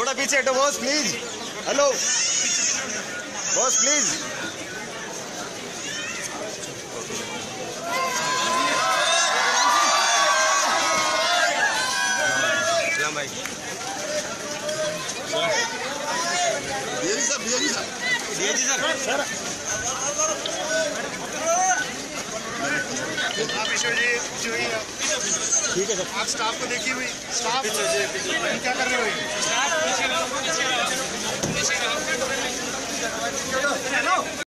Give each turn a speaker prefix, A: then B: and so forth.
A: थोड़ा पीछे हटो boss please. Hello boss please. सलाम भाई। सर
B: आप ईश्वर जी जो ही
A: ठीक है सर।
B: आप स्टाफ को देखिए भाई, स्टाफ क्या कर रहे हो? स्टाफ